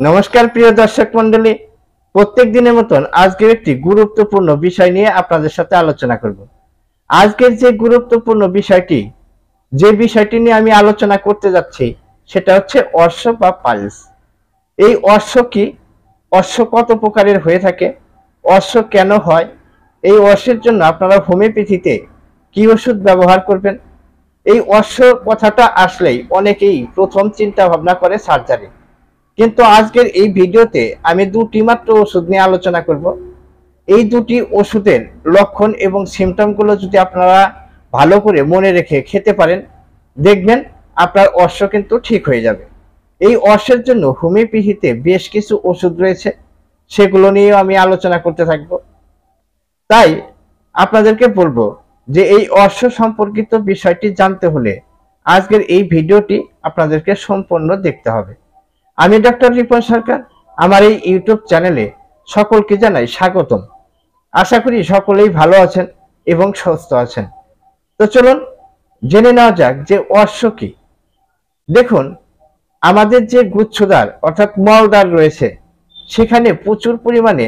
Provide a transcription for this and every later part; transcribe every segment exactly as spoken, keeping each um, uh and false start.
নমস্কার প্রিয় দর্শক মন্ডলী, প্রত্যেক দিনের মতন আজকের একটি গুরুত্বপূর্ণ বিষয় নিয়ে আপনাদের সাথে আলোচনা করব। আজকের যে গুরুত্বপূর্ণ বিষয়টি যে বিষয়টি নিয়ে আমি আলোচনা করতে যাচ্ছি সেটা হচ্ছে অশ্ব বা পালস। এই অশ্ব কি, অশ্ব কত প্রকারের হয়ে থাকে, অশ্ব কেন হয়, এই অশ্বের জন্য আপনারা হোমিওপ্যাথিতে কি ওষুধ ব্যবহার করবেন। এই অশ্ব কথাটা আসলেই অনেকেই প্রথম চিন্তা ভাবনা করে সার্জারি, কিন্তু আজকের এই ভিডিওতে আমি দুটি মাত্র ওষুধ নিয়ে আলোচনা করব। এই দুটি ওষুধের লক্ষণ এবং সিমটমগুলো যদি আপনারা ভালো করে মনে রেখে খেতে পারেন, দেখবেন আপনার অশ্ব কিন্তু ঠিক হয়ে যাবে। এই অশ্বের জন্য হোমিওপ্যাথিতে বেশ কিছু ওষুধ রয়েছে, সেগুলো নিয়েও আমি আলোচনা করতে থাকব। তাই আপনাদেরকে বলবো যে এই অশ্ব সম্পর্কিত বিষয়টি জানতে হলে আজকের এই ভিডিওটি আপনাদেরকে সম্পূর্ণ দেখতে হবে। আমি ডক্টর রিপন সরকার, আমার এই ইউটিউব চ্যানেলে সকলকে জানাই স্বাগতম। আশা করি সকলেই ভালো আছেন এবং সুস্থ আছেন। তো চলুন জেনে নেওয়া যাক যে অশ্ব কি। দেখুন, আমাদের যে গুচ্ছদ্বার অর্থাৎ মলদ্বার রয়েছে সেখানে প্রচুর পরিমাণে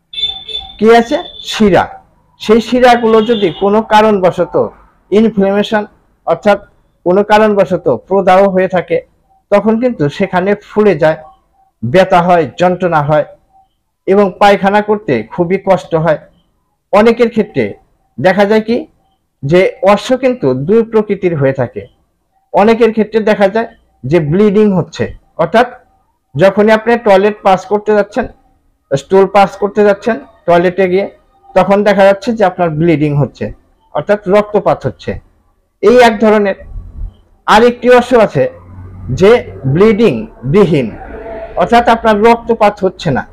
কি আছে, শিরা। সেই শিরাগুলো যদি কোনো কারণবশত ইনফ্লামেশন অর্থাৎ কোনো কারণবশত প্রদাহ হয়ে থাকে, তখন কিন্তু সেখানে ফুলে যায়, ব্যথা হয়, যন্ত্রণা হয় এবং পায়খানা করতে খুবই কষ্ট হয়। অনেকের ক্ষেত্রে দেখা যায় কি যে অশ্ব কিন্তু দুই প্রকৃতির হয়ে থাকে। অনেকের ক্ষেত্রে দেখা যায় যে ব্লিডিং হচ্ছে, অর্থাৎ যখনই আপনি টয়লেট পাস করতে যাচ্ছেন, স্টুল পাস করতে যাচ্ছেন টয়লেটে গিয়ে, তখন দেখা যাচ্ছে যে আপনার ব্লিডিং হচ্ছে, অর্থাৎ রক্তপাত হচ্ছে। এই এক ধরনের। আরেকটি অশ্ব আছে যে ব্লিডিং বিহীন, অর্থাৎ আপনার রক্তপাত হচ্ছে না,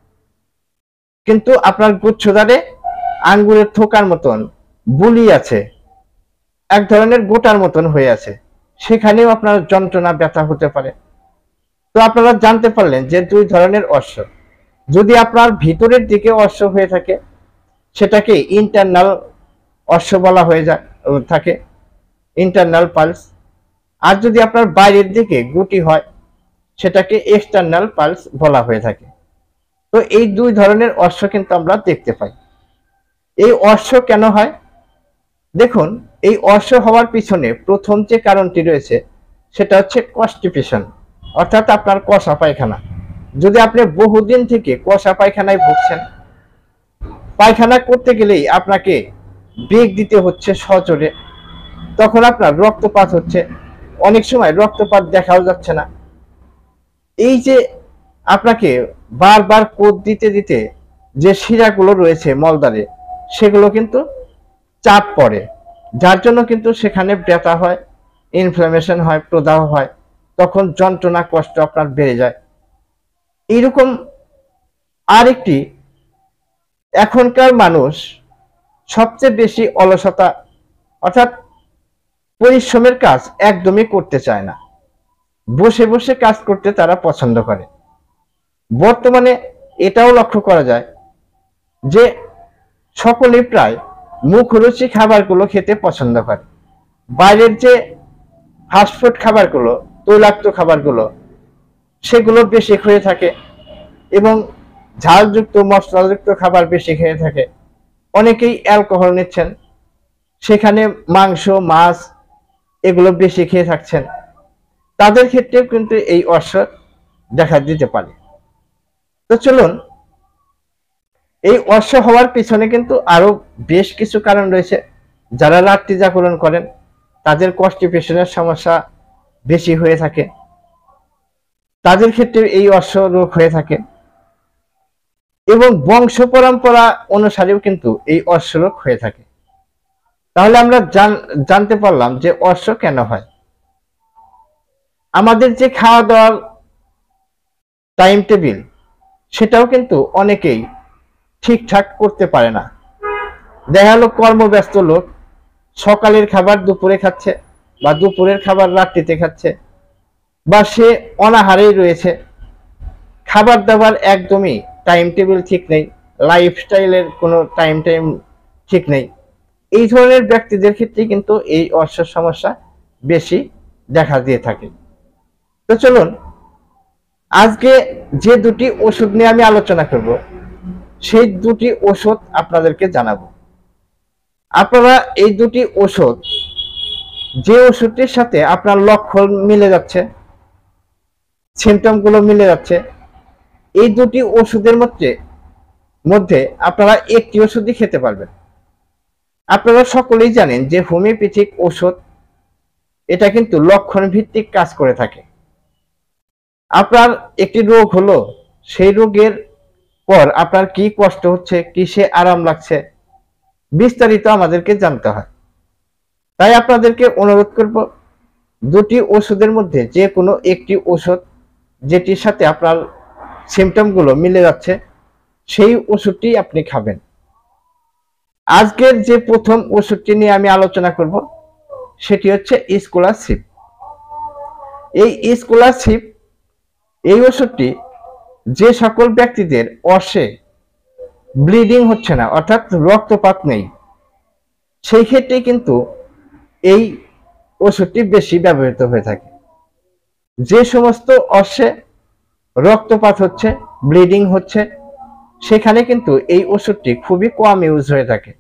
কিন্তু আপনার গুচ্ছদ্বারে আঙ্গুরের থোকার মতন বুলি আছে, এক ধরনের গোটার মতন হয়ে আছে, সেখানেও আপনার যন্ত্রণা ব্যথা হতে পারে। তো আপনারা জানতে পারলেন যে দুই ধরনের অশ্ব। যদি আপনার ভিতরের দিকে অশ্ব হয়ে থাকে সেটাকে ইন্টারনাল অশ্ব বলা হয়ে যায় থাকে, ইন্টারনাল পালস। আর যদি আপনার বাইরের দিকে গুটি হয় সেটাকে এক্সটার্নাল পালস বলা হয়ে থাকে। তো এই দুই ধরনের অশ্ব কিন্তু আমরা দেখতে পাই। এই অশ্ব কেন হয়? দেখুন, এই অশ্ব হওয়ার পিছনে প্রথম যে কারণটি রয়েছে সেটা হচ্ছে কনস্টিপেশন, অর্থাৎ আপনার কষা পায়খানা। যদি আপনি বহুদিন থেকে কষা পায়খানায় ভুগছেন, পায়খানা করতে গেলেই আপনাকে বেগ দিতে হচ্ছে সজোরে, তখন আপনার রক্তপাত হচ্ছে, অনেক সময় রক্তপাত দেখাও যাচ্ছে না। এই যে আপনাকে বারবার কোদ দিতে দিতে যে শিরাগুলো রয়েছে মলদ্বারে, সেগুলো কিন্তু চাপ পড়ে, যার জন্য কিন্তু সেখানে ব্যথা হয়, ইনফ্লামেশন হয়, প্রদাহ হয়, তখন যন্ত্রণা কষ্ট আপনার বেড়ে যায়। এইরকম আরেকটি, এখনকার মানুষ সবচেয়ে বেশি অলসতা অর্থাৎ পরিশ্রমের কাজ একদমই করতে চায় না, বসে বসে কাজ করতে তারা পছন্দ করে। বর্তমানে এটাও লক্ষ্য করা যায় যে সকলেই প্রায় মুখরুচি খাবারগুলো খেতে পছন্দ করে। বাইরের যে ফাস্টফুড খাবারগুলো, তৈলাক্ত খাবারগুলো, সেগুলো বেশি খেয়ে থাকে এবং ঝালযুক্ত মশলাযুক্ত খাবার বেশি খেয়ে থাকে। অনেকেই অ্যালকোহল নিচ্ছেন, সেখানে মাংস মাছ এগুলো বেশি খেয়ে থাকছেন, তাদের ক্ষেত্রেও কিন্তু এই অশ্ব দেখা দিতে পারে। তো চলুন, এই অশ্ব হওয়ার পিছনে কিন্তু আরো বেশ কিছু কারণ রয়েছে। যারা রাত্রি জাগরণ করেন তাদের কনস্টিপেশনের সমস্যা বেশি হয়ে থাকে, তাদের ক্ষেত্রে এই অশ্ব রোগ হয়ে থাকে এবং বংশ পরম্পরা অনুসারেও কিন্তু এই অশ্ব রোগ হয়ে থাকে। তাহলে আমরা জানতে পারলাম যে অশ্ব কেন হয়। আমাদের যে খাওয়া দাওয়ার টাইম টেবিল, সেটাও কিন্তু অনেকেই ঠিকঠাক করতে পারে না। দেখা গেল কর্মব্যস্ত লোক সকালের খাবার দুপুরে খাচ্ছে, বা দুপুরের খাবার রাত্রিতে খাচ্ছে, বা সে অনাহারেই রয়েছে, খাবার দাবার একদমই টাইম টেবিল ঠিক নেই, লাইফস্টাইলের কোনো টাইম টাইম ঠিক নেই। এই ধরনের ব্যক্তিদের ক্ষেত্রে কিন্তু এই অশ্বের সমস্যা বেশি দেখা দিয়ে থাকে। তো চলুন আজকে যে দুটি ওষুধ নিয়ে আমি আলোচনা করব সেই দুটি ওষুধ আপনাদেরকে জানাবো। আপনারা এই দুটি ওষুধ, যে ওষুধটির সাথে আপনার লক্ষণ মিলে যাচ্ছে, সিমটম গুলো মিলে যাচ্ছে, এই দুটি ওষুধের মধ্যে মধ্যে আপনারা একটি ওষুধই খেতে পারবেন। আপনারা সকলেই জানেন যে হোমিওপ্যাথিক ওষুধ এটা কিন্তু লক্ষণ ভিত্তিক কাজ করে থাকে। আপনার একটি রোগ হলো, সেই রোগের পর আপনার কি কষ্ট হচ্ছে, কিসে আরাম লাগছে, বিস্তারিত আমাদেরকে জানতে হয়। তাই আপনাদেরকে অনুরোধ করব, দুটি ওষুধের মধ্যে যে কোনো একটি ওষুধ যেটির সাথে আপনার সিমটম গুলো মিলে যাচ্ছে সেই ওষুধটি আপনি খাবেন। আজকের যে প্রথম ওষুধটি নিয়ে আমি আলোচনা করব সেটি হচ্ছে স্কলারশিপ। এই স্কলারশিপ এই ওষুধটি যে সকল ব্যক্তিদের অর্শে ব্লিডিং হচ্ছে না, অর্থাৎ রক্তপাত নেই, সেই ক্ষেত্রে কিন্তু এই ওষুধটি বেশি ব্যবহৃত হয়ে থাকে। যে সমস্ত অর্শে রক্তপাত হচ্ছে, ব্লিডিং হচ্ছে, সেখানে কিন্তু এই ওষুধটি খুবই কম ইউজ হয়ে থাকে।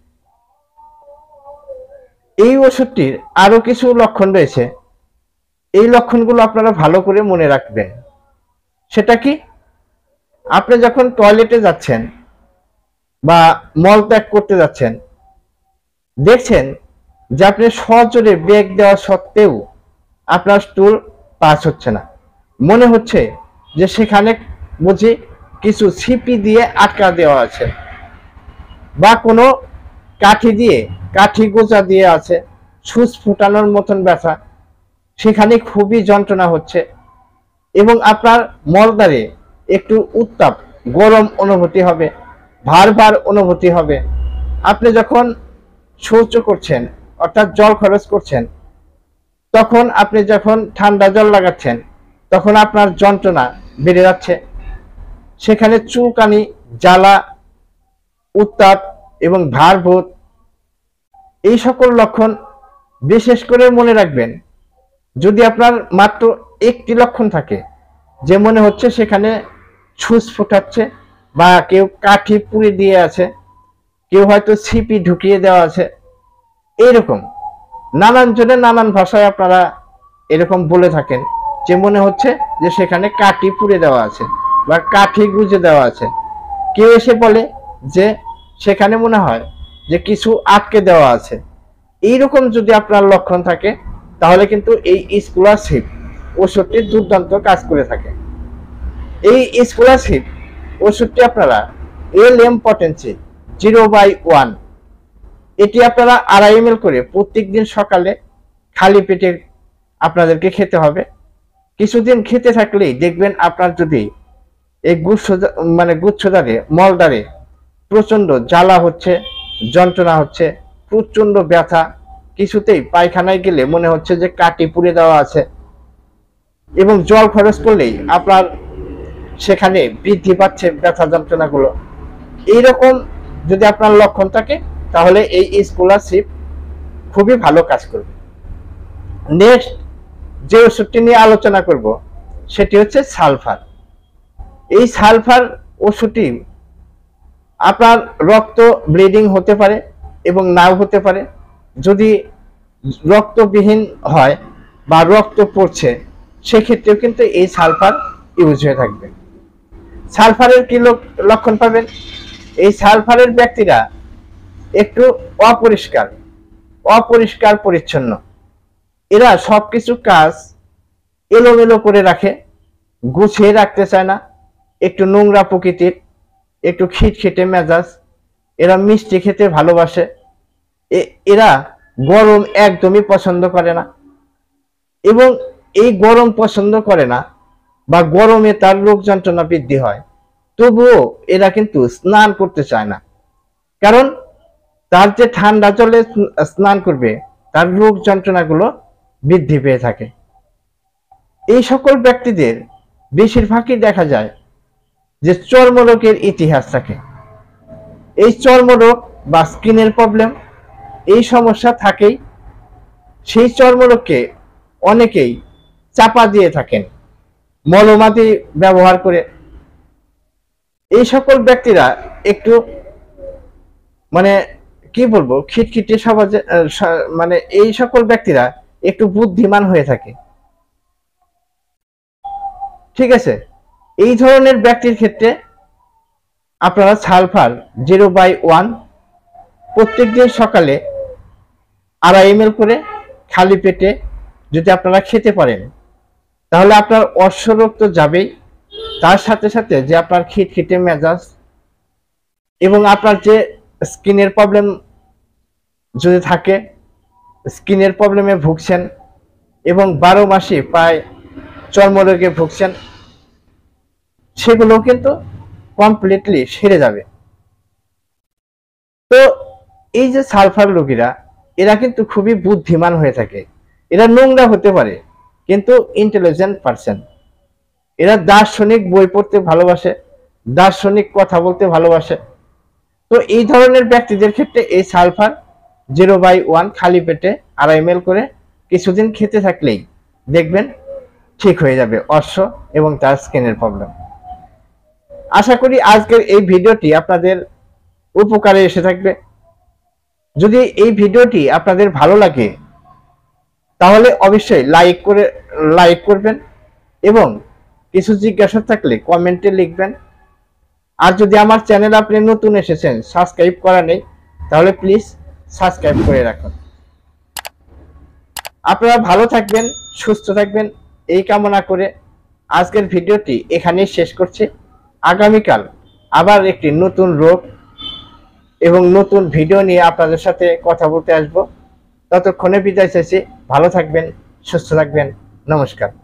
এই ওষুধটির আরো কিছু লক্ষণ রয়েছে, এই লক্ষণগুলো আপনারা ভালো করে মনে রাখবেন। সেটা কি? আপনি যখন টয়লেটে যাচ্ছেন বা মল ত্যাগ করতে যাচ্ছেন, দেখছেন যে আপনি সজোরে ব্রেক দেওয়া সত্ত্বেও আপনার স্টুল পাস হচ্ছে না, মনে হচ্ছে যে সেখানে বুঝি কিছু ছিপি দিয়ে আটকা দেওয়া আছে বা কোনো কাঠি দিয়ে কাঠি গোজা দিয়ে আছে, সুচ ফুটানোর মতন ব্যথা, সেখানে খুবই যন্ত্রণা হচ্ছে এবং আপনার মলদ্বারে একটু উত্তাপ গরম অনুভূতি হবে, ভার ভার অনুভূতি হবে। আপনি যখন শৌচ করছেন অর্থাৎ জল খরচ করছেন, তখন আপনি যখন ঠান্ডা জল লাগাচ্ছেন তখন আপনার যন্ত্রণা বেড়ে যাচ্ছে, সেখানে চুলকানি, জ্বালা, উত্তাপ এবং ভারবোধ, এই সকল লক্ষণ বিশেষ করে মনে রাখবেন। যদি আপনার মাত্র একটি লক্ষণ থাকে যে মনে হচ্ছে সেখানে ছুঁচ ফোটাচ্ছে বা কেউ কাঠি পুড়ে দিয়ে আছে, কেউ হয়তো ছিপি ঢুকিয়ে দেওয়া আছে, এইরকম নানান জনে নানান ভাষায় আপনারা এরকম বলে থাকেন যে মনে হচ্ছে যে সেখানে কাঠি পুড়ে দেওয়া আছে বা কাঠি গুজে দেওয়া আছে, কেউ এসে বলে যে সেখানে মনে হয় যে কিছু আটকে দেওয়া আছে। এইরকম যদি আপনার লক্ষণ থাকে তাহলে কিন্তু এই স্কলারশিপ ওষুধটি দুর্দান্ত কাজ করে থাকে। এই স্কলারশিপ ওষুধটি আপনারা L M potency zero by one, এটি আপনারা আড়াই এম এল করে প্রত্যেক দিন সকালে খালি পেটে আপনাদেরকে খেতে হবে। কিছুদিন খেতে থাকলেই দেখবেন আপনার যদি এই গুচ্ছ মানে গুচ্ছদ্বারে মলদ্বারে প্রচন্ড জ্বালা হচ্ছে, যন্ত্রণা হচ্ছে, প্রচন্ড ব্যথা, কিছুতেই পায়খানায় গেলে মনে হচ্ছে যে কাটি পুড়ে দেওয়া আছে এবং জল খরচ করলেই আপনার সেখানে বৃদ্ধি পাচ্ছে ব্যথা যন্ত্রণাগুলো, এইরকম যদি আপনার লক্ষণ থাকে তাহলে এই স্কলারশিপ খুবই ভালো কাজ করবে। নেক্সট যে ওষুধটি নিয়ে আলোচনা করব সেটি হচ্ছে সালফার। এই সালফার ওষুধটি আপনার রক্ত ব্লিডিং হতে পারে এবং নাও হতে পারে। যদি রক্তবিহীন হয় বা রক্ত পড়ছে সেক্ষেত্রেও কিন্তু এই সালফার ইউজ হয়ে থাকবে। সালফারের কি লক্ষণ পাবেন? এই সালফারের ব্যক্তিরা একটু অপরিষ্কার অপরিষ্কার পরিচ্ছন্ন, এরা সবকিছু কাজ এলোমেলো করে রাখে, গুছিয়ে রাখতে চায় না, একটু নোংরা প্রকৃতির, একটু খিটখিটে মেজাজ, এরা মিষ্টি খেতে ভালোবাসে, এরা গরম একদমই পছন্দ করে না এবং এই গরম পছন্দ করে না বা গরমে তার রোগ যন্ত্রণা বৃদ্ধি হয়, তবুও এরা কিন্তু স্নান করতে চায় না, কারণ তার যে ঠান্ডা জলে স্নান করবে তার রোগ যন্ত্রণাগুলো বৃদ্ধি পেয়ে থাকে। এই সকল ব্যক্তিদের বেশিরভাগই দেখা যায় যে চর্মরোগের ইতিহাস থাকে। এই চর্মরোগ বা স্কিনের প্রবলেম, এই সমস্যা থাকেই। সেই চর্মরোগকে অনেকেই চাপা দিয়ে থাকেন মলমাটি ব্যবহার করে। এই সকল ব্যক্তিরা একটু মানে কি বলবো খিটখিটে সমাজে মানে এই সকল ব্যক্তিরা একটু বুদ্ধিমান হয়ে থাকে, ঠিক আছে। এই ধরনের ব্যক্তির ক্ষেত্রে আপনারা সালফার জিরো বাই ওয়ান প্রত্যেকদিন সকালে আড়াই এম এল করে খালি পেটে যদি আপনারা খেতে পারেন তাহলে আপনার অশ্বরোগ তো যাবেই, তার সাথে সাথে যে আপনার খিটখিটে মেজাজ এবং আপনার যে স্কিনের প্রবলেম যদি থাকে, স্কিনের প্রবলেমে ভুগছেন এবং বারো মাসে প্রায় চর্মরোগে ভুগছেন, সেগুলো কিন্তু কমপ্লিটলি সেরে যাবে। তো এই যে সালফার রোগীরা এরা কিন্তু খুবই বুদ্ধিমান হয়ে থাকে, এরা নোংরা হতে পারে কিন্তু ইন্টেলিজেন্ট পারসন। এরা দার্শনিক বই পড়তে ভালোবাসে, দার্শনিক কথা বলতে ভালোবাসে। তো এই ধরনের ব্যক্তিদের ক্ষেত্রে এই সালফার জিরো বাই ওয়ান খালি পেটে আড়াই এম এল করে কিছুদিন খেতে থাকলেই দেখবেন ঠিক হয়ে যাবে অশ্ব এবং তার স্কিনের প্রবলেম। আশা করি আজকের এই ভিডিওটি আপনাদের উপকারে এসে থাকবে। যদি এই ভিডিওটি আপনাদের ভালো লাগে তাহলে অবশ্যই লাইক করে লাইক করবেন এবং কিছু জিজ্ঞাসা থাকলে কমেন্টে লিখবেন। আর যদি আমার চ্যানেল আপনি নতুন এসেছেন, সাবস্ক্রাইব করা নেই, তাহলে প্লিজ সাবস্ক্রাইব করে রাখুন। আপনারা ভালো থাকবেন, সুস্থ থাকবেন এই কামনা করে আজকের ভিডিওটি এখানেই শেষ করছি। আগামীকাল আবার একটি নতুন রোগ এবং নতুন ভিডিও নিয়ে আপনাদের সাথে কথা বলতে আসব। ততক্ষণে বিদায় চাইছি। ভালো থাকবেন, সুস্থ থাকবেন। নমস্কার।